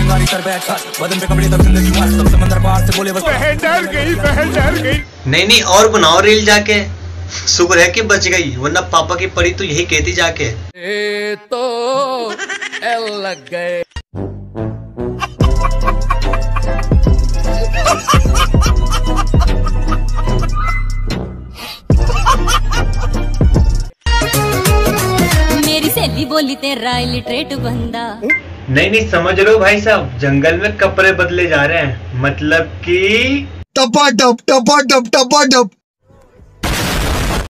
चिंगारी कर बैठा बदन पे कपड़े तब जिंदगी मार तब समंदर पार से बोले बस बहन डर गई। नहीं नहीं और बनाओ रील जाके। शुक्र है कि बच गई वरना पापा की परी तो यही कहती जाके ए तो एल लग गए। मेरी सहेली बोली तेरा इलिटरेट बंदा। नहीं नहीं समझ लो भाई साहब, जंगल में कपड़े बदले जा रहे हैं, मतलब कि टपा टप टपा टप टपा टप।